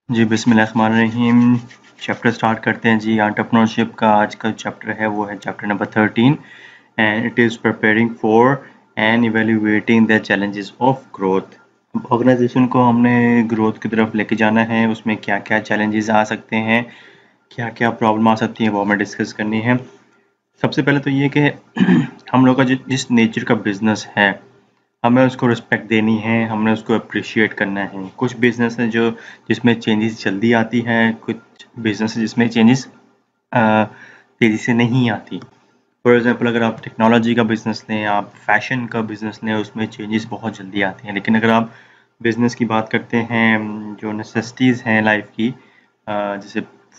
जी, बिस्मिल्लाहिर्रहमानिर्रहीम। Chapter start करते हैं जी। एंटरप्रेन्योरशिप का आज का चैप्टर है वो है chapter number 13 and it is preparing for and evaluating the challenges of growth. Organization को हमने ग्रोथ की तरफ लेके जाना है, उसमें क्या क्या चैलेंजेस आ सकते हैं, क्या क्या प्रॉब्लम आ सकती है वो हमें डिस्कस करनी है। सबसे पहले तो ये कि हम लोग का जिस नेचर का बिजनेस है हमें उसको रिस्पेक्ट देनी है, हमने उसको अप्रिशिएट करना है। कुछ बिजनेस है जो जिसमें चेंजेस जल्दी आती हैं, कुछ बिजनेस है जिसमें चेंजेस तेज़ी से नहीं आती। फॉर एग्जांपल अगर आप टेक्नोलॉजी का बिजनेस लें, आप फैशन का बिजनेस लें, उसमें चेंजेस बहुत जल्दी आती हैं। लेकिन अगर आप बिजनेस की बात करते हैं जो नेसेसिटीज़ हैं लाइफ की, जैसे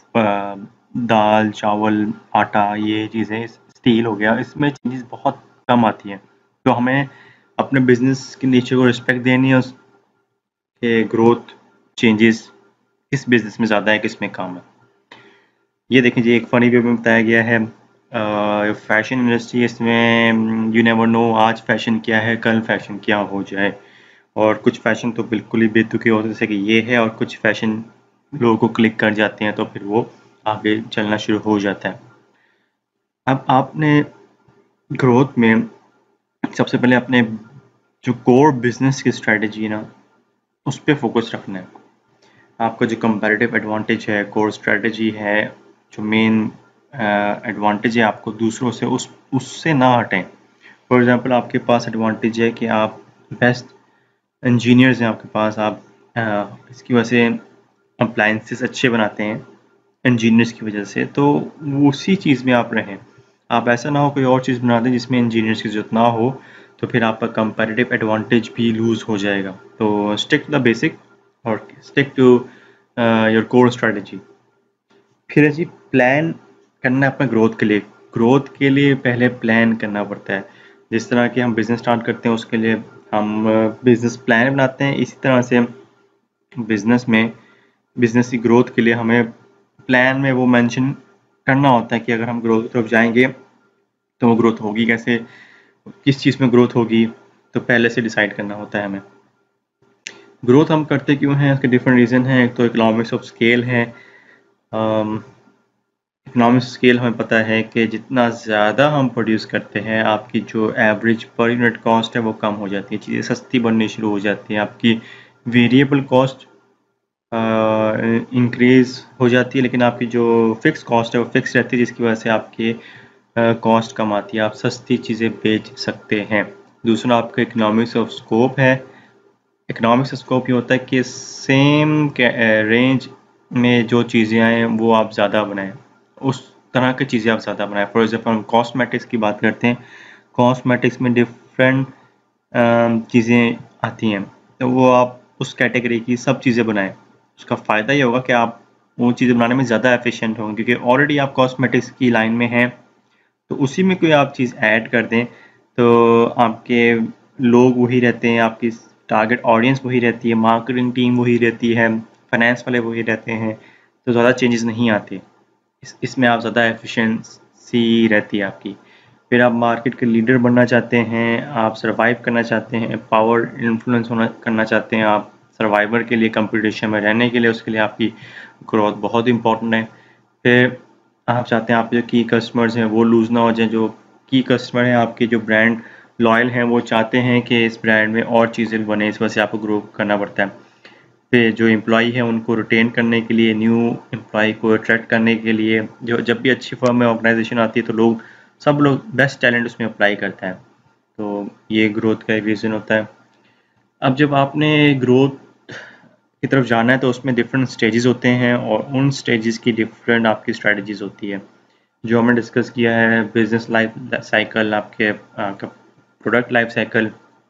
दाल चावल आटा, ये चीज़ें, स्टील हो गया, इसमें चेंजेस बहुत कम आती हैं। तो हमें अपने बिजनेस के नेचर को रिस्पेक्ट देनी है, उसके ग्रोथ चेंजेस किस बिजनेस में ज़्यादा है, किस में कम है। ये देखें जी, एक फ़नी वे में बताया गया है फैशन इंडस्ट्री, इसमें यू नेवर नो आज फैशन क्या है, कल फैशन क्या हो जाए। और कुछ फैशन तो बिल्कुल ही बेतुके होते हैं, जैसे कि ये है, और कुछ फैशन लोगों को क्लिक कर जाते हैं तो फिर वो आगे चलना शुरू हो जाता है। अब आपने ग्रोथ में सबसे पहले अपने जो कोर बिजनेस की स्ट्रेटजी है ना, उस पर फोकस रखना है। आपका जो कंपैरेटिव एडवांटेज है, कोर स्ट्रेटजी है, जो मेन एडवांटेज है आपको दूसरों से, उससे ना हटें। फॉर एग्जांपल आपके पास एडवांटेज है कि आप बेस्ट इंजीनियर्स हैं आपके पास, आप इसकी वजह से अप्लायंसेस अच्छे बनाते हैं इंजीनियर्स की वजह से, तो उसी चीज़ में आप रहें। आप ऐसा ना हो कोई और चीज़ बना दें जिसमें इंजीनियर्स की ज़रूरत ना हो, तो फिर आपका कंपैरेटिव एडवांटेज भी लूज़ हो जाएगा। तो स्टिक टू द बेसिक और stick to your core strategy. फिर है जी, प्लान करना है अपने ग्रोथ के लिए। ग्रोथ के लिए पहले प्लान करना पड़ता है। जिस तरह के हम बिज़नेस स्टार्ट करते हैं उसके लिए हम बिज़नेस प्लान बनाते हैं, इसी तरह से बिज़नेस में बिज़नेस की ग्रोथ के लिए हमें प्लान में वो मेंशन करना होता है कि अगर हम ग्रोथ की तरफ जाएंगे तो वो ग्रोथ होगी कैसे, किस चीज़ में ग्रोथ होगी, तो पहले से डिसाइड करना होता है हमें। ग्रोथ हम करते क्यों हैं, उसके डिफरेंट रीज़न हैं। एक तो इकोनॉमिक्स ऑफ स्केल है। इकोनॉमिक्स स्केल हमें पता है कि जितना ज़्यादा हम प्रोड्यूस करते हैं, आपकी जो एवरेज पर यूनिट कॉस्ट है वो कम हो जाती है, चीज़ें सस्ती बननी शुरू हो जाती हैं, आपकी वेरिएबल कॉस्ट इंक्रीज़ हो जाती है, लेकिन आपकी जो फिक्स कॉस्ट है वो फिक्स रहती है, जिसकी वजह से आपकी कॉस्ट कम आती है, आप सस्ती चीज़ें बेच सकते हैं। दूसरा आपका इकोनॉमिक्स ऑफ स्कोप है। इकोनॉमिक्स ऑफ स्कोप ये होता है कि सेम रेंज में जो चीज़ें आएँ वो आप ज़्यादा बनाएं, उस तरह की चीज़ें आप ज़्यादा बनाएं। फॉर एग्जाम्पल हम कॉस्मेटिक्स की बात करते हैं, कॉस्मेटिक्स में डिफरेंट चीज़ें आती हैं, तो वो आप उस कैटेगरी की सब चीज़ें बनाएं। उसका फ़ायदा ये होगा कि आप वो चीज़ें बनाने में ज़्यादा एफिशिएंट होंगे, क्योंकि ऑलरेडी आप कॉस्मेटिक्स की लाइन में हैं, तो उसी में कोई आप चीज़ ऐड कर दें तो आपके लोग वही रहते हैं, आपकी टारगेट ऑडियंस वही रहती है, मार्केटिंग टीम वही रहती है, फाइनेंस वाले वही रहते हैं, तो ज़्यादा चेंजेस नहीं आते। इसमें आप ज़्यादा एफिशिएंसी रहती है आपकी। फिर आप मार्केट के लीडर बनना चाहते हैं, आप सर्वाइव करना चाहते हैं, पावर इन्फ्लुएंस होना करना चाहते हैं, आप सर्वाइवर के लिए, कंपटीशन में रहने के लिए, उसके लिए आपकी ग्रोथ बहुत इंपॉर्टेंट है। फिर आप चाहते हैं आपके जो की कस्टमर्स हैं वो लूज़ ना हो जाए। जो की कस्टमर हैं आपके, जो ब्रांड लॉयल हैं, वो चाहते हैं कि इस ब्रांड में और चीज़ें बने, इस वजह से आपको ग्रो करना पड़ता है। फिर जो एम्प्लॉई है उनको रिटेन करने के लिए, न्यू एम्प्लॉई को अट्रैक्ट करने के लिए, जो जब भी अच्छी फर्म में ऑर्गेनाइजेशन आती है तो सब लोग बेस्ट टैलेंट उसमें अप्लाई करता है। तो ये ग्रोथ का एक रीज़न होता है। अब जब आपने ग्रोथ की तरफ जाना है तो उसमें डिफरेंट स्टेजेस होते हैं, और उन स्टेजेस की डिफरेंट आपकी स्ट्रेटजीज होती है। जो हमने डिस्कस किया है, बिजनेस लाइफ साइकिल, आपके प्रोडक्ट लाइफ साइकिल,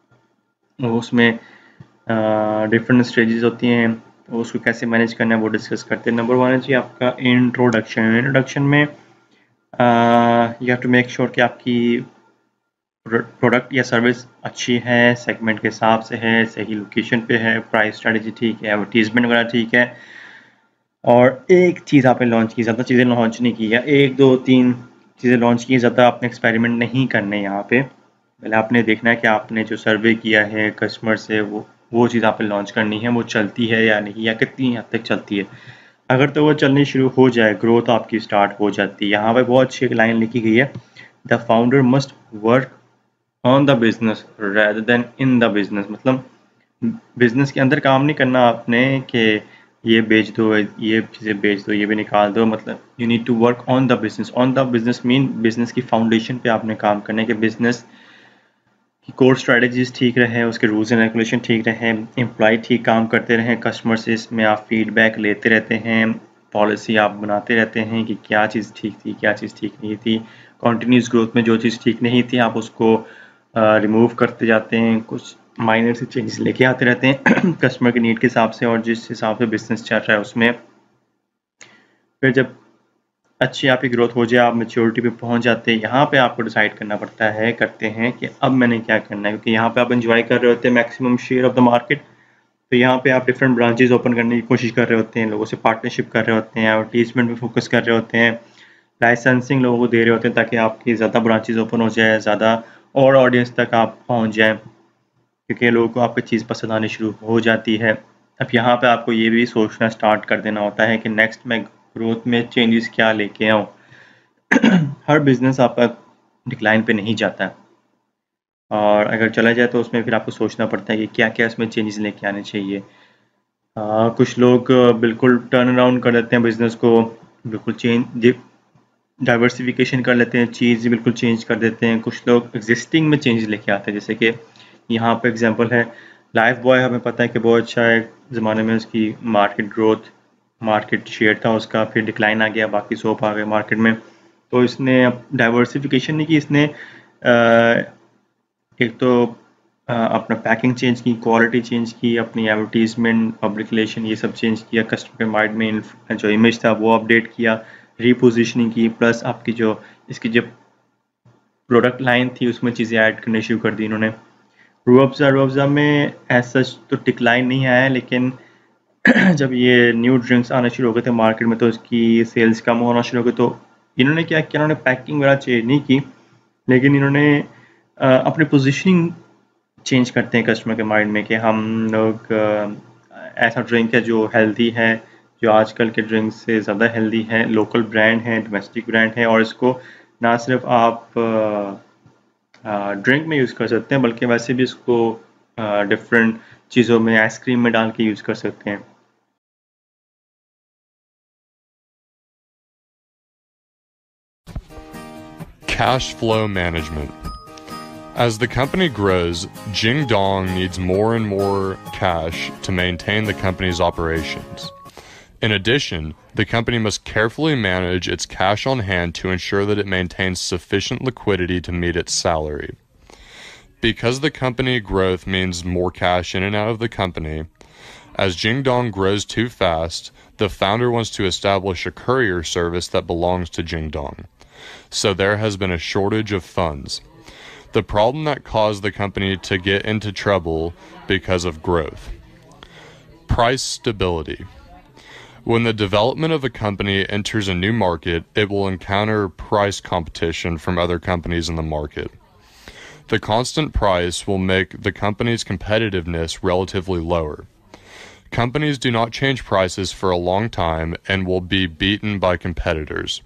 उसमें डिफरेंट स्टेजेस होती हैं, तो उसको कैसे मैनेज करना है वो डिस्कस करते हैं। नंबर वन है जी आपका इंट्रोडक्शन। इंट्रोडक्शन में you have to make sure कि आपकी प्रोडक्ट या सर्विस अच्छी है, सेगमेंट के हिसाब से है, सही लोकेशन पे है, प्राइस स्ट्रेटजी ठीक है, एडवर्टीजमेंट वगैरह ठीक है। और एक चीज़ आपने लॉन्च की, ज़्यादा चीज़ें लॉन्च नहीं की है, 1 2 3 चीज़ें लॉन्च की, ज़्यादा आपने एक्सपेरिमेंट नहीं करने यहाँ पे। पहले आपने देखना है कि आपने जो सर्वे किया है कस्टमर से वो वो चीज़ आप लॉन्च करनी है, वो चलती है या नहीं, या कितनी हद तक चलती है। अगर तो वो चलनी शुरू हो जाए, ग्रोथ आपकी स्टार्ट हो जाती है। यहाँ पे बहुत अच्छी एक लाइन लिखी गई है, the founder must work on the business rather than in the business. मतलब बिजनेस के अंदर काम नहीं करना आपने कि ये बेच दो, ये चीज़ें बेच दो, ये भी निकाल दो। मतलब you need to work on the business. On the business mean business की फाउंडेशन पे आपने काम करना है कि बिजनेस की कोर स्ट्रेटजीज ठीक रहे, उसके रूल्स एंड रेगुलेशन ठीक रहे, एम्प्लॉय ठीक काम करते रहें, कस्टमर से इसमें आप फीडबैक लेते रहते हैं, पॉलिसी आप बनाते रहते हैं कि क्या चीज़ ठीक थी, क्या चीज़ ठीक नहीं थी। कॉन्टीन्यूस ग्रोथ में जो चीज़ ठीक नहीं थी आप उसको रिमूव करते जाते हैं, कुछ माइनर से चेंजेस लेके आते रहते हैं कस्टमर के नीड के हिसाब से और जिस हिसाब से बिजनेस चल रहा है उसमें। फिर जब अच्छी आपकी ग्रोथ हो जाए, आप मेच्योरिटी पे पहुंच जाते हैं, यहाँ पे आपको डिसाइड करना पड़ता है, करते हैं कि अब मैंने क्या करना है। क्योंकि यहाँ पे आप एंजॉय कर रहे होते हैं maximum share of the market. तो यहाँ पे आप डिफरेंट ब्रांचेस ओपन करने की कोशिश कर रहे होते हैं, लोगों से पार्टनरशिप कर रहे होते हैं, एडवर्टीजमेंट पे फोकस कर रहे होते हैं, लाइसेंसिंग लोगों को दे रहे होते हैं ताकि आपकी ज़्यादा ब्रांचेस ओपन हो जाए, ज़्यादा और ऑडियंस तक आप पहुँच जाएँ, क्योंकि लोगों को आपकी चीज़ पसंद आनी शुरू हो जाती है। अब यहाँ पे आपको ये भी सोचना स्टार्ट कर देना होता है कि नेक्स्ट मैं ग्रोथ में चेंजेस क्या लेके आऊँ। हर बिजनेस आपका डिक्लाइन पे नहीं जाता है, और अगर चला जाए तो उसमें फिर आपको सोचना पड़ता है कि क्या क्या इसमें चेंजेस लेके आने चाहिए। कुछ लोग बिल्कुल टर्न अराउंड कर देते हैं बिजनेस को, बिल्कुल चेंज डाइवर्सिफिकेशन कर लेते हैं, चीज़ बिल्कुल चेंज कर देते हैं। कुछ लोग एग्जिस्टिंग में चेंज लेके आते हैं, जैसे कि यहाँ पे एग्जांपल है लाइफ बॉय। हमें पता है कि बहुत अच्छा है, ज़माने में उसकी मार्केट ग्रोथ, मार्केट शेयर था उसका, फिर डिक्लाइन आ गया, बाकी सोप आ गए मार्केट में। तो इसने डाइवर्सिफिकेशन नहीं की, इसने एक तो अपना पैकिंग चेंज की, क्वालिटी चेंज की, अपनी एडवर्टीजमेंट, पब्लिक रिलेशन, ये सब चेंज किया, कस्टमर के माइंड में जो इमेज था वो अपडेट किया, रीपोजिशनिंग की, प्लस आपकी जो इसकी जो प्रोडक्ट लाइन थी उसमें चीज़ें ऐड करनी शुरू कर दी इन्होंने। रूह अफ़ज़ा में एज सच तो डिक्लाइन नहीं आया, लेकिन जब ये न्यू ड्रिंक्स आना शुरू हो गए थे मार्केट में तो इसकी सेल्स कम होना शुरू हो गई। तो इन्होंने क्या किया, इन्होंने पैकिंग वगैरह चेंज नहीं की, लेकिन इन्होंने अपनी पोजीशनिंग चेंज करते हैं कस्टमर के माइंड में कि हम लोग ऐसा ड्रिंक है जो हेल्दी है, जो आजकल के ड्रिंक से ज़्यादा हेल्दी है, लोकल ब्रांड है, डोमेस्टिक ब्रांड है, और इसको ना सिर्फ आप ड्रिंक में यूज़ कर सकते हैं बल्कि वैसे भी इसको डिफरेंट चीज़ों में, आइसक्रीम में डाल के यूज़ कर सकते हैं। Cash flow management. As the company grows, Jingdong needs more and more cash to maintain the company's operations. In addition, the company must carefully manage its cash on hand to ensure that it maintains sufficient liquidity to meet its salary. Because the company growth means more cash in and out of the company, as Jingdong grows too fast, the founder wants to establish a courier service that belongs to Jingdong. So there has been a shortage of funds. The problem that caused the company to get into trouble because of growth. Price stability. When the development of a company enters a new market, it will encounter price competition from other companies in the market. The constant price will make the company's competitiveness relatively lower. Companies do not change prices for a long time and will be beaten by competitors.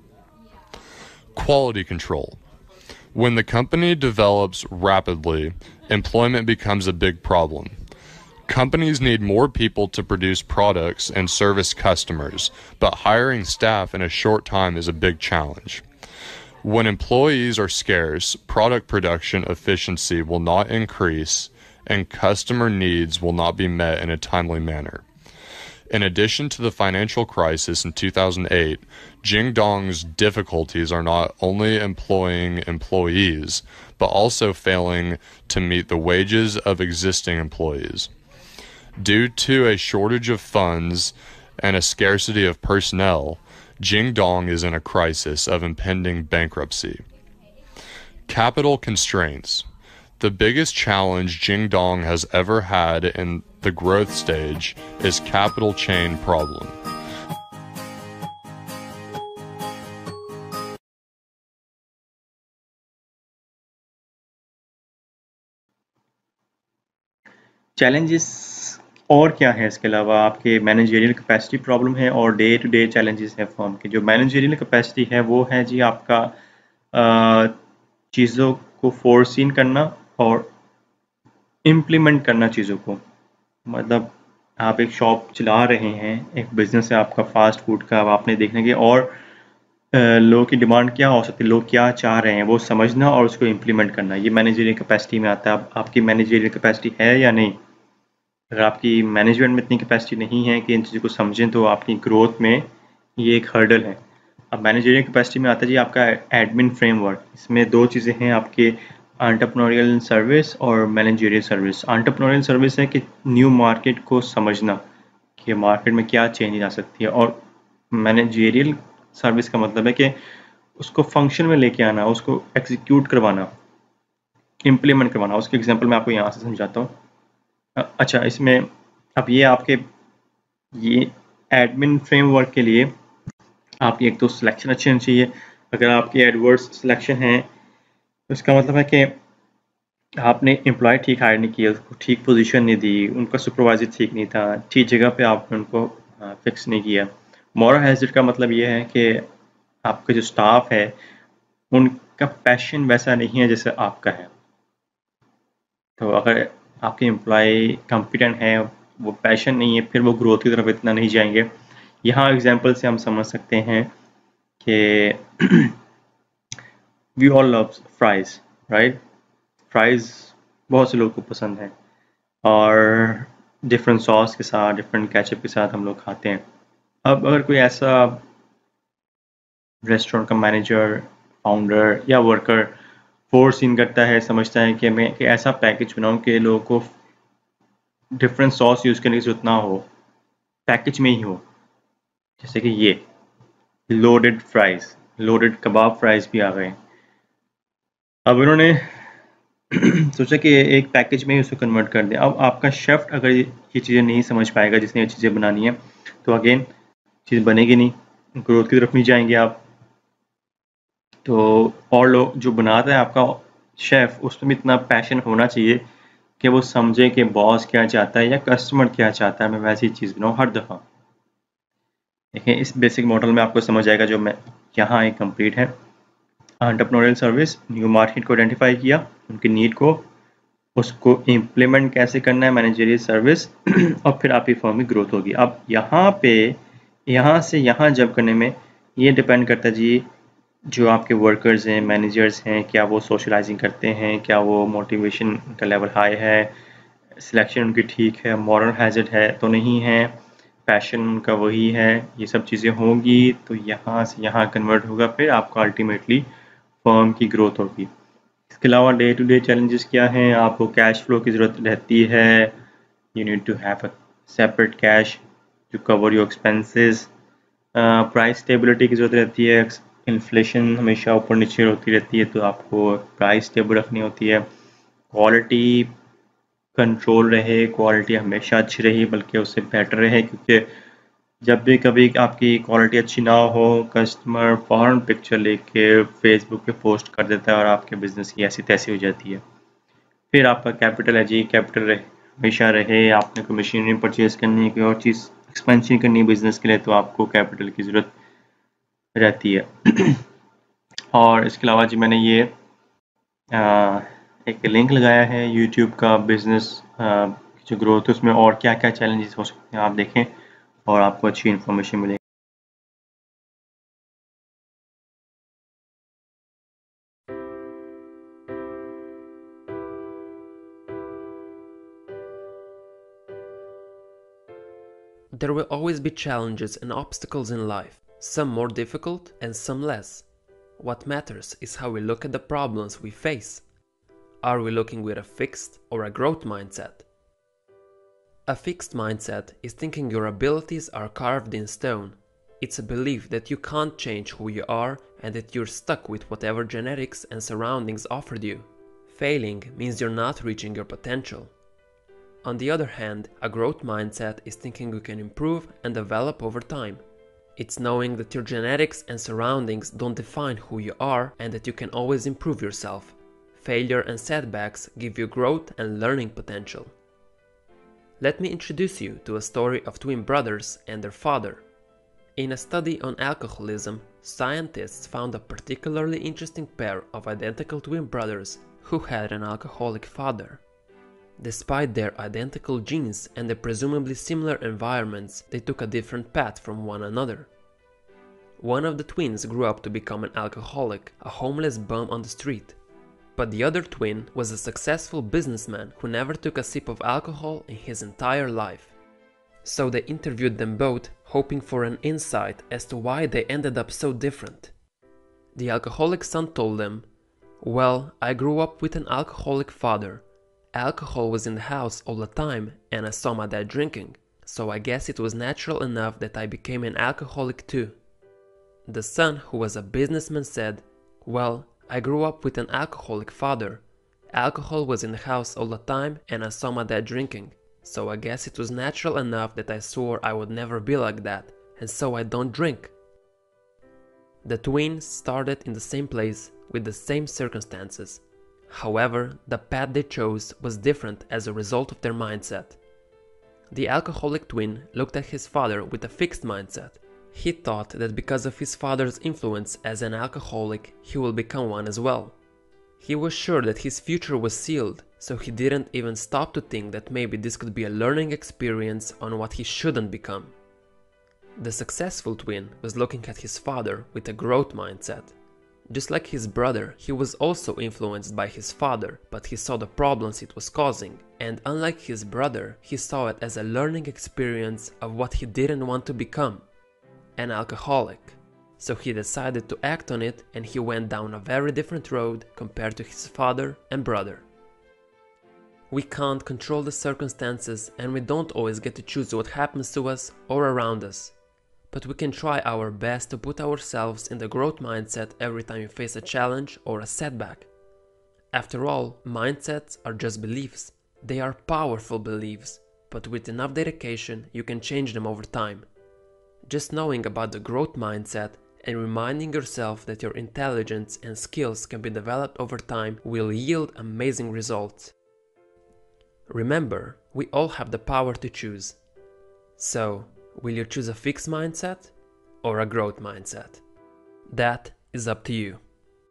Quality control. When the company develops rapidly, employment becomes a big problem. Companies need more people to produce products and service customers, but hiring staff in a short time is a big challenge. When employees are scarce, product production efficiency will not increase, and customer needs will not be met in a timely manner. In addition to the financial crisis in 2008, Jingdong's difficulties are not only employing employees, but also failing to meet the wages of existing employees. Due to a shortage of funds and a scarcity of personnel, Jingdong is in a crisis of impending bankruptcy. Capital constraints. The biggest challenge Jingdong has ever had in the growth stage is capital chain problem. Challenges और क्या है इसके अलावा? आपके managerial capacity problem है और day to day challenges है firm के। जो मैनेजरियल कैपेसिटी है वो है जी आपका चीज़ों को फोरसीन करना और इम्प्लीमेंट करना चीज़ों को। मतलब आप एक शॉप चला रहे हैं, एक बिजनेस है आपका फास्ट फूड का, अब आपने देखना कि और लोगों की डिमांड क्या हो सकती है, लोग क्या चाह रहे हैं, वो समझना और उसको इम्प्लीमेंट करना, ये मैनेजरियल कैपेसिटी में आता है। आपकी मैनेजरियल कैपेसिटी है या नहीं? अगर आपकी मैनेजमेंट में इतनी कैपेसिटी नहीं है कि इन चीज़ों को समझें तो आपकी ग्रोथ में ये एक हर्डल है। अब मैनेजरियल कैपेसिटी में आता है जी आपका एडमिन फ्रेमवर्क। इसमें दो चीज़ें हैं आपके, एंटरप्रेन्योरियल सर्विस और मैनेजरियल सर्विस। एंटरप्रेन्योरियल सर्विस है कि न्यू मार्केट को समझना कि मार्केट में क्या चेंज आ सकती है, और मैनेजरियल सर्विस का मतलब है कि उसको फंक्शन में लेके आना, उसको एग्जीक्यूट करवाना, इम्प्लीमेंट करवाना। उसके एग्जांपल मैं आपको यहाँ से समझाता हूँ। अच्छा, इसमें अब ये आपके ये एडमिन फ्रेमवर्क के लिए आपकी एक तो सिलेक्शन अच्छी होनी चाहिए। अगर आपकी एडवर्स सिलेक्शन है तो इसका मतलब है कि आपने एम्प्लॉय ठीक हायर नहीं किया, उसको ठीक पोजीशन नहीं दी, उनका सुपरवाइजर ठीक नहीं था, ठीक जगह पे आपने उनको फिक्स नहीं किया। मॉरल हैज़र्ड का मतलब ये है कि आपका जो स्टाफ है उनका पैशन वैसा नहीं है जैसे आपका है। तो अगर आपके एम्प्लॉय कॉम्पिटेंट है, वो पैशन नहीं है, फिर वो ग्रोथ की तरफ इतना नहीं जाएंगे। यहाँ एग्जांपल से हम समझ सकते हैं कि we all love fries, right? Fries बहुत से लोगों को पसंद है और डिफरेंट सॉस के साथ, डिफरेंट केचप के साथ हम लोग खाते हैं। अब अगर कोई ऐसा रेस्टोरेंट का मैनेजर, फाउंडर या वर्कर फोर्स इन करता है, समझता है कि मैं कि ऐसा पैकेज बनाऊं कि लोगों को डिफरेंट सॉस यूज़ करने की जरूरत ना हो, पैकेज में ही हो, जैसे कि ये loaded fries, loaded kebab fries भी आ गए। अब उन्होंने सोचा कि एक पैकेज में ही उसको कन्वर्ट कर दें। अब आपका शेफ अगर ये चीज़ें नहीं समझ पाएगा, जिसने ये चीज़ें बनानी है, तो अगेन चीज़ बनेगी नहीं, ग्रोथ की तरफ नहीं जाएंगे आप। तो और लोग जो बनाता है आपका शेफ, उसमें भी इतना पैशन होना चाहिए कि वो समझे कि बॉस क्या चाहता है या कस्टमर क्या चाहता है, मैं वैसी चीज़ बनाऊँ हर दफ़ा। देखिए, इस बेसिक मॉडल में आपको समझ आएगा जो मैं यहाँ एक कंप्लीट है। एंटरप्रेन्योरियल सर्विस, न्यू मार्केट को आइडेंटिफाई किया, उनकी नीड को, उसको इम्प्लीमेंट कैसे करना है, मैनेजरियल सर्विस और फिर आपकी फर्म की ग्रोथ होगी। अब यहाँ पे यहाँ से यहाँ जब करने में ये डिपेंड करता है जी, जो आपके वर्कर्स हैं, मैनेजर्स हैं, क्या वो सोशलाइजिंग करते हैं, क्या वो मोटिवेशन का लेवल हाई है, सिलेक्शन उनकी ठीक है, मॉरल हैज़र्ड है तो नहीं है, पैशन उनका वही है, ये सब चीज़ें होंगी तो यहाँ से यहाँ कन्वर्ट होगा, फिर आपका अल्टीमेटली फर्म की ग्रोथ होगी। इसके अलावा डे टू डे चैलेंजेस क्या हैं? आपको कैश फ्लो की ज़रूरत रहती है। You need to have a separate cash to cover your expenses. Price stability की ज़रूरत रहती है। इन्फ्लेशन हमेशा ऊपर नीचे होती रहती है, तो आपको प्राइस स्टेबल रखनी होती है। क्वालिटी कंट्रोल रहे, क्वालिटी हमेशा अच्छी रही, बल्कि उससे बेटर रहे, क्योंकि जब भी कभी आपकी क्वालिटी अच्छी ना हो, कस्टमर फ़ौरन पिक्चर लेके फेसबुक पे पोस्ट कर देता है और आपके बिज़नेस की ऐसी तैसी हो जाती है। फिर आपका कैपिटल है जी, कैपिटल रहे, हमेशा रहे। आपने कोई मशीनरी परचेज़ करनी है, कोई और चीज़ एक्सपेंशन करनी है बिज़नेस के लिए, तो आपको कैपिटल की ज़रूरत रहती है। और इसके अलावा जी मैंने ये एक लिंक लगाया है यूट्यूब का, बिज़नेस जो ग्रोथ है उसमें और क्या क्या चैलेंजेस हो सकते हैं, आप देखें और आपको अच्छी इन्फॉर्मेशन मिलेगी। There will always be challenges and obstacles in life, some more difficult and some less. What matters is how we look at the problems we face. Are we looking with a fixed or a growth mindset? A fixed mindset is thinking your abilities are carved in stone. It's a belief that you can't change who you are and that you're stuck with whatever genetics and surroundings offered you. Failing means you're not reaching your potential. On the other hand, a growth mindset is thinking you can improve and develop over time. It's knowing that your genetics and surroundings don't define who you are and that you can always improve yourself. Failure and setbacks give you growth and learning potential. Let me introduce you to a story of twin brothers and their father. In a study on alcoholism, scientists found a particularly interesting pair of identical twin brothers who had an alcoholic father. Despite their identical genes and the presumably similar environments, they took a different path from one another. One of the twins grew up to become an alcoholic, a homeless bum on the street. But the other twin was a successful businessman who never took a sip of alcohol in his entire life. So they interviewed them both, hoping for an insight as to why they ended up so different. The alcoholic son told them, "Well, I grew up with an alcoholic father. Alcohol was in the house all the time and I saw my dad drinking, so I guess it was natural enough that I became an alcoholic too." The son, who was a businessman, said, "Well, I grew up with an alcoholic father. Alcohol was in the house all the time and I saw my dad drinking, so I guess it was natural enough that I swore I would never be like that, and so I don't drink." The twins started in the same place with the same circumstances. However, the path they chose was different as a result of their mindset. The alcoholic twin looked at his father with a fixed mindset. He thought that because of his father's influence as an alcoholic, he will become one as well. He was sure that his future was sealed, so he didn't even stop to think that maybe this could be a learning experience on what he shouldn't become. The successful twin was looking at his father with a growth mindset. Just like his brother, he was also influenced by his father, but he saw the problems it was causing, and unlike his brother, he saw it as a learning experience of what he didn't want to become: an alcoholic. So he decided to act on it, and he went down a very different road compared to his father and brother. We can't control the circumstances, and we don't always get to choose what happens to us or around us. But we can try our best to put ourselves in the growth mindset every time you face a challenge or a setback. After all, mindsets are just beliefs. They are powerful beliefs, but with enough dedication, you can change them over time. Just knowing about the growth mindset and reminding yourself that your intelligence and skills can be developed over time will yield amazing results. Remember, we all have the power to choose. So, will you choose a fixed mindset or a growth mindset? That is up to you.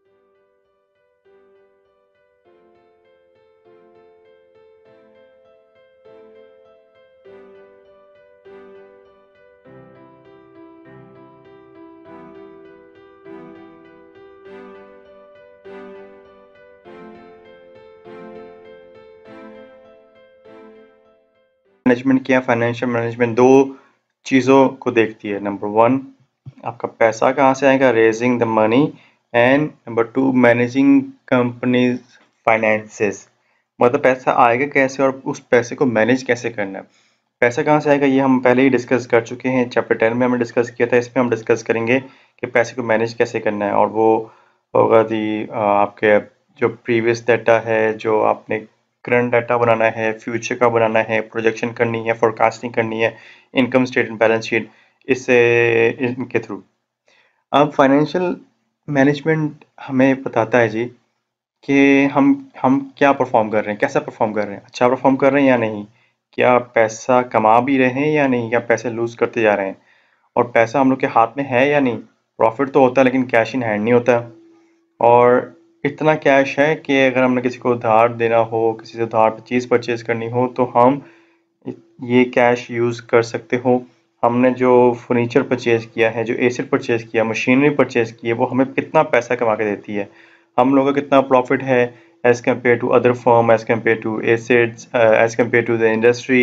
Management क्या, financial management दो चीज़ों को देखती है. Number 1, आपका पैसा कहाँ से आएगा, raising the money, and number 2, managing companies finances. मतलब पैसा आएगा कैसे और उस पैसे को मैनेज कैसे करना है. पैसा कहाँ से आएगा ये हम पहले ही डिस्कस कर चुके हैं, चैप्टर 10 में हमने डिस्कस किया था. इसमें हम डिस्कस करेंगे कि पैसे को मैनेज कैसे करना है, और वो होगा आपके जो प्रीवियस डाटा है, जो आपने करंट डाटा बनाना है, फ्यूचर का बनाना है, प्रोजेक्शन करनी है, फोरकास्टिंग करनी है, इनकम स्टेटमेंट, बैलेंस शीट, इससे इनके थ्रू. अब फाइनेंशियल मैनेजमेंट हमें बताता है जी कि हम क्या परफॉर्म कर रहे हैं, कैसा परफॉर्म कर रहे हैं, अच्छा परफॉर्म कर रहे हैं या नहीं, क्या पैसा कमा भी रहे हैं या नहीं, या पैसे लूज करते जा रहे हैं, और पैसा हम लोग के हाथ में है या नहीं. प्रॉफिट तो होता है लेकिन कैश इन हैंड नहीं होता, और इतना कैश है कि अगर हमने किसी को उधार देना हो, किसी से उधार पर चीज़ परचेज करनी हो, तो हम ये कैश यूज़ कर सकते हो. हमने जो फर्नीचर परचेज किया है, जो एसेट परचेज किया, मशीनरी परचेज की है, वो हमें कितना पैसा कमा के देती है, हम लोगों का कितना प्रॉफिट है as compare to other firm, as compare to assets, as compare to the industry.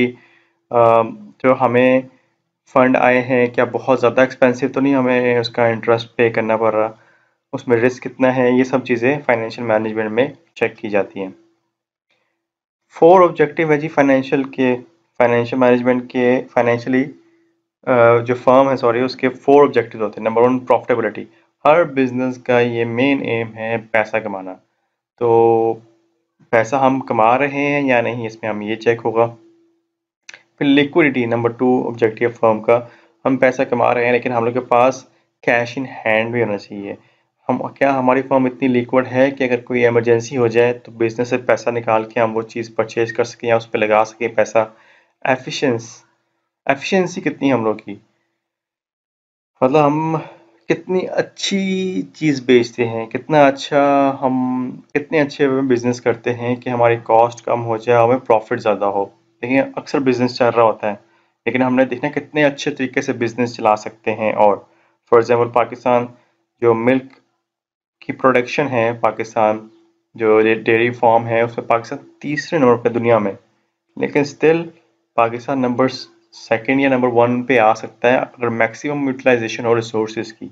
जो हमें फंड आए हैं, क्या बहुत ज़्यादा एक्सपेंसिव तो नहीं हमें उसका इंटरेस्ट पे करना पड़ रहा, उसमें रिस्क कितना है, ये सब चीज़ें फाइनेंशियल मैनेजमेंट में चेक की जाती हैं. 4 ऑब्जेक्टिव है जी फाइनेंशियल मैनेजमेंट के. फाइनेंशियली जो फर्म है, सॉरी, उसके 4 ऑब्जेक्टिव होते हैं. Number 1, profitability. हर बिजनेस का ये मेन एम है पैसा कमाना. तो पैसा हम कमा रहे हैं या नहीं, इसमें हम ये चेक होगा. फिर लिक्विडिटी, नंबर 2 ऑब्जेक्टिव फर्म का. हम पैसा कमा रहे हैं लेकिन हम लोग के पास कैश इन हैंड भी होना चाहिए. क्या हमारी फर्म इतनी लिक्विड है कि अगर कोई इमरजेंसी हो जाए तो बिजनेस से पैसा निकाल के हम वो चीज़ परचेज कर सकें या उस पर लगा सकें पैसा, एफिशिएंसी कितनी हम लोग की, मतलब हम कितनी अच्छी चीज़ बेचते हैं, कितना अच्छा हम कितने अच्छे बिजनेस करते हैं कि हमारी कॉस्ट कम हो जाए, हमें प्रॉफिट ज़्यादा हो। देखिए अक्सर बिजनेस चल रहा होता है, लेकिन हमने देखना कितने अच्छे तरीके से बिजनेस चला सकते हैं। और फॉर एग्जांपल पाकिस्तान जो मिल्क की प्रोडक्शन है, पाकिस्तान जो डेयरी फार्म है उसमें पाकिस्तान तीसरे नंबर पर दुनिया में, लेकिन स्टिल पाकिस्तान नंबर सेकंड या नंबर वन पे आ सकता है अगर मैक्सिमम यूटिलाइजेशन हो रिसोर्सेज की।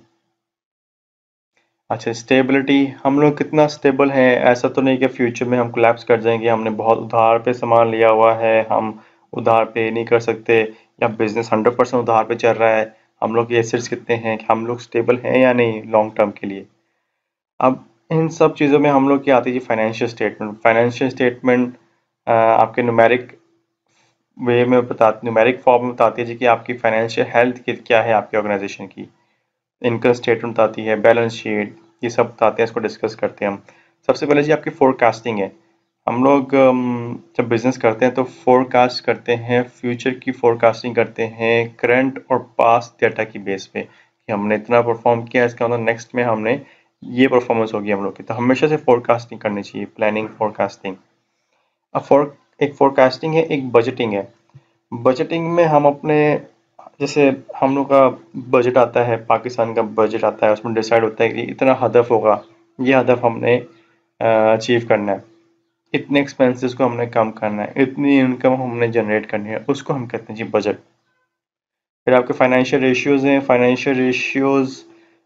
अच्छा, स्टेबिलिटी, हम लोग कितना स्टेबल हैं, ऐसा तो नहीं कि फ्यूचर में हम कोलैप्स कर जाएंगे, हमने बहुत उधार पे सामान लिया हुआ है, हम उधार पे नहीं कर सकते, या बिजनेस 100% उधार पे चल रहा है। हम लोग के एसेट्स कितने हैं, कि हम लोग स्टेबल हैं या नहीं लॉन्ग टर्म के लिए। अब इन सब चीज़ों में हम लोग की आती है फाइनेंशियल स्टेटमेंट। फाइनेंशियल स्टेटमेंट आपके न्यूमेरिक वे में बता न्यूमेरिक फॉर्म में बताती है जी कि आपकी फाइनेंशियल हेल्थ क्या है आपकी ऑर्गेनाइजेशन की। इनकम स्टेटमेंट बताती है, बैलेंस शीट, ये सब बताते हैं, इसको डिस्कस करते हैं हम। सबसे पहले जी आपकी फोरकास्टिंग है। हम लोग जब बिजनेस करते हैं तो फोरकास्ट करते हैं, फ्यूचर की फोरकास्टिंग करते हैं करंट और पास्ट डाटा की बेस पे, कि हमने इतना परफॉर्म किया, इसका मतलब नेक्स्ट में हमने ये परफॉर्मेंस होगी हम लोग की। तो हमेशा से फोरकास्टिंग करनी चाहिए, प्लानिंग फोरकास्टिंग। अब एक फोरकास्टिंग है, एक बजटिंग है। बजटिंग में हम अपने, जैसे हम लोग का बजट आता है, पाकिस्तान का बजट आता है, उसमें डिसाइड होता है कि इतना हदफ होगा, ये हदफ हमने अचीव करना है, इतने एक्सपेंसेस को हमने कम करना है, इतनी इनकम हमने जनरेट करनी है, उसको हम कहते हैं जी बजट। फिर आपके फाइनेंशियल रेशियोज हैं। फाइनेंशियल रेशियोज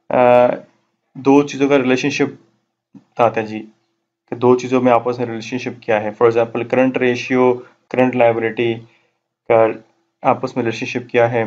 दो चीज़ों का रिलेशनशिप बताते हैं जी, कि दो चीज़ों में आपस में रिलेशनशिप क्या है। For example current ratio, current liability का आपस में रिलेशनशिप क्या है।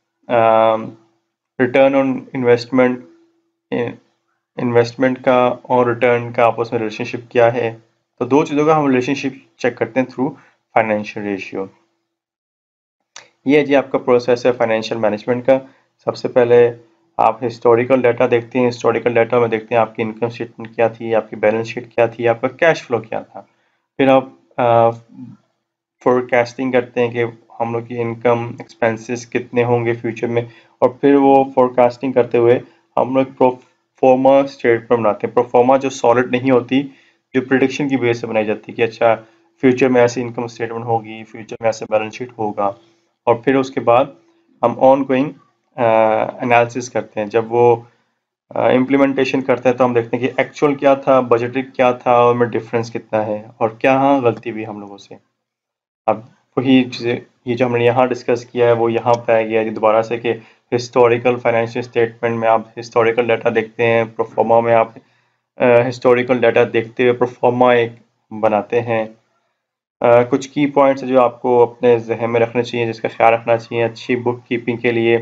रिटर्न ऑन इन्वेस्टमेंट, इन्वेस्टमेंट का और रिटर्न का आपस में रिलेशनशिप क्या है। तो दो चीज़ों का हम रिलेशनशिप चेक करते हैं थ्रू फाइनेंशियल रेशियो। ये है जी आपका प्रोसेस है फाइनेंशियल मैनेजमेंट का। सबसे पहले आप हिस्टोरिकल डाटा देखते हैं, हिस्टोरिकल डाटा में देखते हैं आपकी इनकम स्टेटमेंट क्या थी, आपकी बैलेंस शीट क्या थी, आपका कैश फ्लो क्या था। फिर आप फोरकास्टिंग करते हैं कि हम लोग की इनकम एक्सपेंसेस कितने होंगे फ्यूचर में, और फिर वो फोरकास्टिंग करते हुए हम लोग प्रोफोर्मा स्टेटमेंट बनाते हैं। प्रोफोर्मा जो सॉलिड नहीं होती, जो प्रिडिक्शन की बेस से बनाई जाती है कि अच्छा फ्यूचर में ऐसी इनकम स्टेटमेंट होगी, फ्यूचर में ऐसे बैलेंस शीट होगा। और फिर उसके बाद हम ऑन गोइंग एनालिसिस करते हैं। जब वो इम्प्लीमेंटेशन करते हैं तो हम देखते हैं कि एक्चुअल क्या था, बजटेड क्या था, और में डिफरेंस कितना है, और क्या हाँ गलती हुई हम लोगों से। अब वही चीज़ें, ये जो हमने यहाँ डिस्कस किया है वो यहाँ पे आ गया है दोबारा से, कि हिस्टोरिकल फाइनेंशियल स्टेटमेंट में आप हिस्टोरिकल डाटा देखते हैं, प्रोफोर्मा में आप हिस्टोरिकल डाटा देखते हुए प्रोफोर्मा एक बनाते हैं। कुछ की पॉइंट्स जो आपको अपने जहन में रखने चाहिए, जिसका ख्याल रखना चाहिए अच्छी बुक कीपिंग के लिए।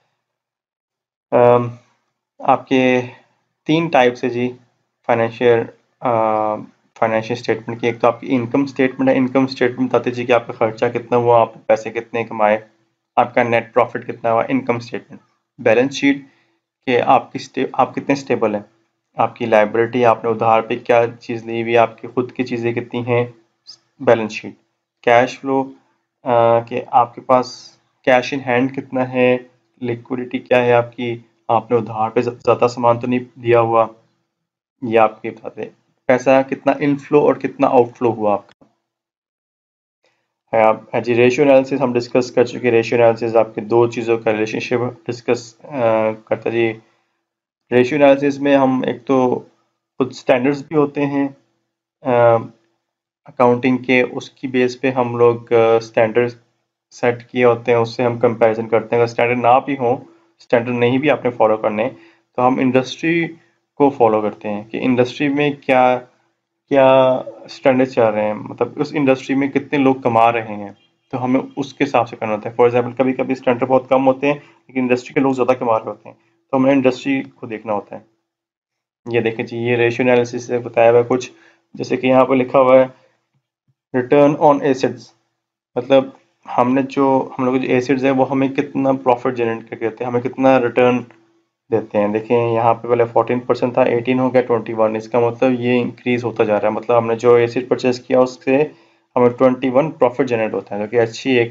आपके तीन टाइप से जी फाइनेंशियल फाइनेंशियल स्टेटमेंट की। एक तो आपकी इनकम स्टेटमेंट है। इनकम स्टेटमेंट बताते जी कि आपका खर्चा कितना हुआ, आप पैसे कितने कमाए, आपका नेट प्रॉफिट कितना हुआ, इनकम स्टेटमेंट। बैलेंस शीट के आप कितने स्टेबल हैं, आपकी लाइबिलिटी, आपने उधार पे क्या चीज़ ली हुई, आपकी खुद की चीज़ें कितनी हैं, बैलेंस शीट। कैश फ्लो कि आपके पास कैश इन हैंड कितना है, लिक्विडिटी क्या है आपकी, आपने उधार पे ज़्यादा सामान तो नहीं दिया हुआ, ये आपके बताते हैं। पैसा कितना इनफ्लो और कितना आउटफ्लो हुआ आपका है। आप जी रेशियो एनालिसिस हम डिस्कस कर चुके हैं। रेशियो एनालिसिस आपके दो चीज़ों का रिलेशनशिप डिस्कस करता है जी। रेशियो एनालिसिस में हम एक तो कुछ स्टैंडर्ड्स भी होते हैं अकाउंटिंग के, उसकी बेस पे हम लोग स्टैंडर्ड सेट किए होते हैं, उससे हम कंपैरिजन करते हैं। अगर स्टैंडर्ड ना भी हो, स्टैंडर्ड नहीं भी आपने फॉलो करने, तो हम इंडस्ट्री को फॉलो करते हैं कि इंडस्ट्री में क्या क्या स्टैंडर्ड चल रहे हैं, मतलब उस इंडस्ट्री में कितने लोग कमा रहे हैं, तो हमें उसके हिसाब से करना होता है। फॉर एग्जाम्पल कभी कभी स्टैंडर्ड बहुत कम होते हैं लेकिन इंडस्ट्री के लोग ज़्यादा कमा रहे होते हैं, तो हमें इंडस्ट्री को देखना होता है। ये देखें जी, ये रेशियो एनालिसिस से बताया हुआ है कुछ, जैसे कि यहाँ पर लिखा हुआ है रिटर्न ऑन एसेट्स, मतलब हम लोग जो एसेट्स है वो हमें कितना प्रॉफिट जनरेट करके देते हैं, हमें कितना रिटर्न देते हैं। देखें यहाँ पे पहले 14% था, 18 हो गया 21, इसका मतलब ये इंक्रीज होता जा रहा है। मतलब हमने जो एसेट परचेज किया उससे हमें 21 प्रॉफिट जनरेट होता है, जो कि अच्छी एक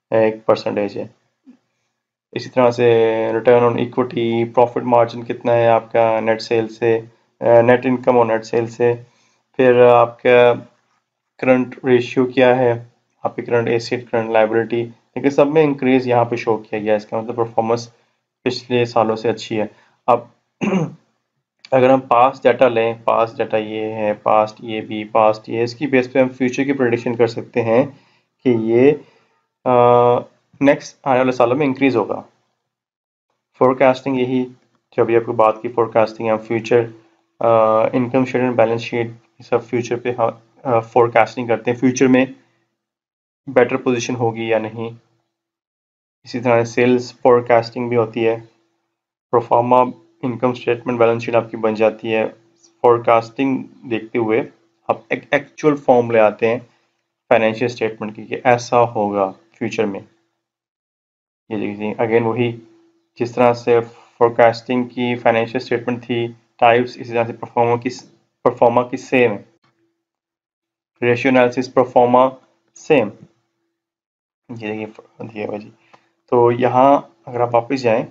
एक परसेंटेज है। इसी तरह से return on equity, profit margin कितना है आपका नेट सेल से, नेट इनकम और नेट सेल से। फिर आपका करंट रेशियो क्या है, आपकी करंट एसेट करंट लाइबिलिटी, लेकिन सब में इंक्रीज यहाँ पे शो किया गया। इसका मतलब परफॉर्मेंस पिछले सालों से अच्छी है। अब अगर हम पास्ट डाटा लें, पास्ट डाटा ये है, पास्ट ये भी, पास्ट ये, इसकी बेस पे हम फ्यूचर की प्रेडिक्शन कर सकते हैं कि ये नेक्स्ट आने वाले सालों में इंक्रीज होगा। फोरकास्टिंग यही जो अभी आपको बात की, फोरकास्टिंग हम future income statement, balance sheet, सब फ्यूचर पे हम फोरकास्टिंग करते हैं, फ्यूचर में बेटर पोजीशन होगी या नहीं। इसी तरह सेल्स फोरकास्टिंग भी होती है। Proforma income statement, balance sheet आपकी बन जाती है फोरकास्टिंग देखते हुए। आप एक एक्चुअल फॉर्म ले आते हैं फाइनेंशियल स्टेटमेंट की कि ऐसा होगा फ्यूचर में। ये देखिए अगेन वही, जिस तरह से फोरकास्टिंग की फाइनेंशियल स्टेटमेंट थी टाइप्स, इसी तरह से परफॉर्मा की सेम है। Ratio analysis proforma same. ये देखिए दिया हुआ जी। तो यहाँ अगर आप वापस जाएं,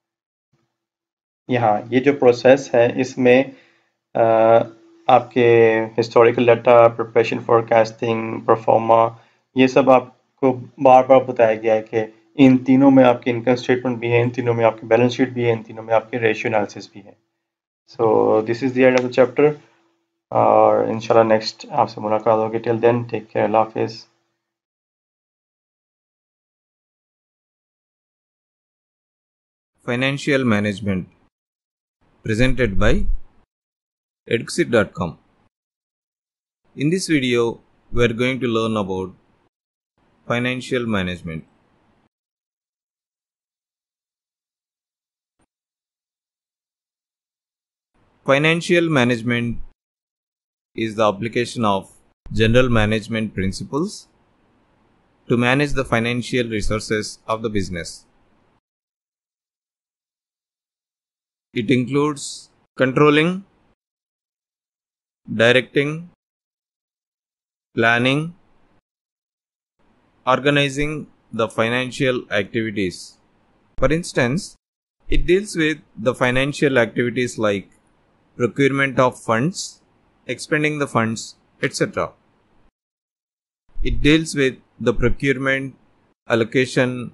यहाँ ये जो प्रोसेस है इसमें आपके historical data, preparation, forecasting, proforma, ये सब आपको बार बार बताया गया है कि इन तीनों में आपकी इनकम स्टेटमेंट भी है, इन तीनों में आपकी बैलेंस शीट भी है, इन तीनों में आपकी रेशियो एनालिसिस भी है। So this is the end of the chapter, और इंशाल्लाह नेक्स्ट आपसे मुलाकात होगी। टिल देन टेक केयर, अल्लाह हाफिज़। Financial Management, presented by Eduxit.com. In this video, we are going to learn about financial management. Financial management is the application of general management principles to manage the financial resources of the business. It includes controlling, directing, planning, organizing the financial activities. For instance, it deals with the financial activities like procurement of funds, expending the funds, etc. It deals with the procurement, allocation,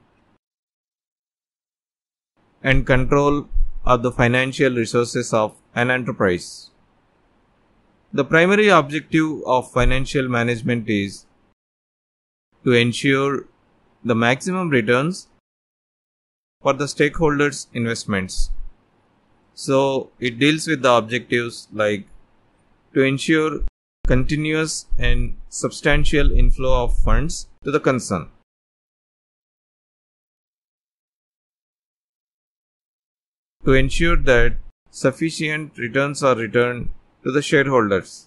and control of the financial resources of an enterprise. The primary objective of financial management is to ensure the maximum returns for the stakeholders' investments. So, it deals with the objectives like to ensure continuous and substantial inflow of funds to the concern, to ensure that sufficient returns are returned to the shareholders,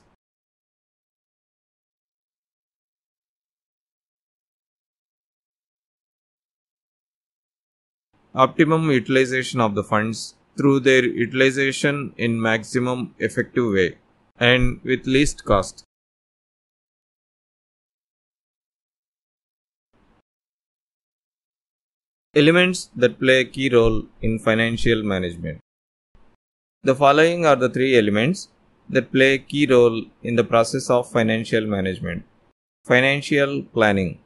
optimum utilization of the funds through their utilization in maximum effective way and with least cost. Elements that play a key role in financial management. The following are the three elements that play a key role in the process of financial management. Financial planning.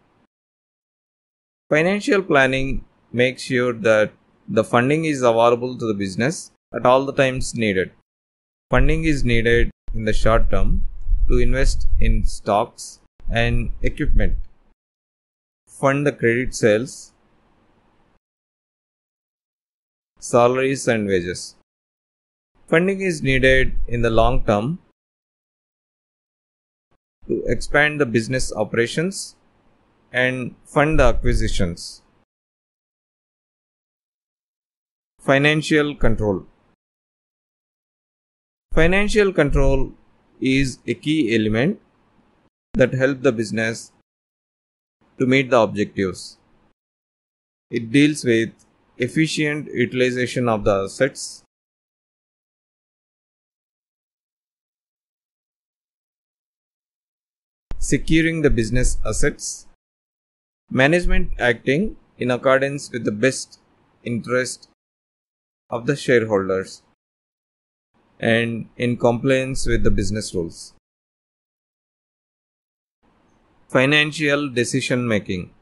Financial planning makes sure that the funding is available to the business at all the times needed. Funding is needed in the short term to invest in stocks and equipment, fund the credit sales, salaries and wages. Funding is needed in the long term to expand the business operations and fund the acquisitions. Financial control. Financial control is a key element that helps the business to meet the objectives. It deals with efficient utilization of the assets, securing the business assets, Management acting in accordance with the best interest of the shareholders and in compliance with the business rules. Financial decision making.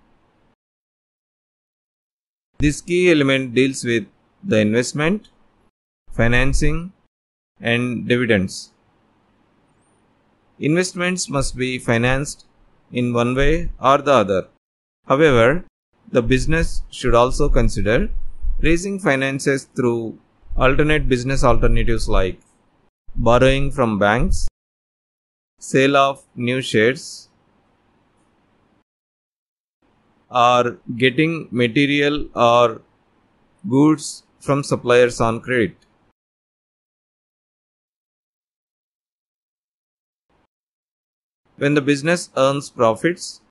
This key element deals with the investment, financing, and dividends. Investments must be financed in one way or the other. However, the business should also consider raising finances through alternate business alternatives like borrowing from banks, sale of new shares, or getting material or goods from suppliers on credit. When the business earns profits,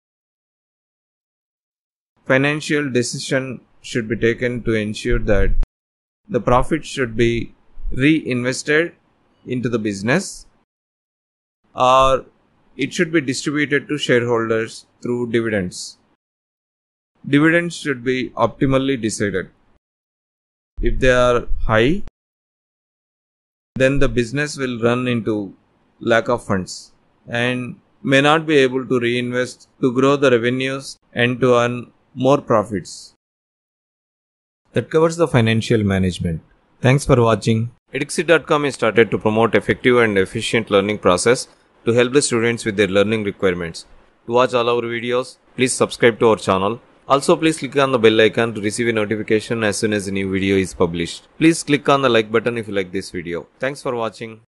financial decision should be taken to ensure that the profit should be reinvested into the business or it should be distributed to shareholders through dividends. Dividends should be optimally decided. If they are high, then the business will run into lack of funds and may not be able to reinvest to grow the revenues and to earn more profits. That covers the financial management. Thanks for watching. Edixit.com is started to promote effective and efficient learning process to help the students with their learning requirements. To watch all our videos, please subscribe to our channel. Also, please click on the bell icon to receive a notification as soon as a new video is published. Please click on the like button if you like this video. Thanks for watching.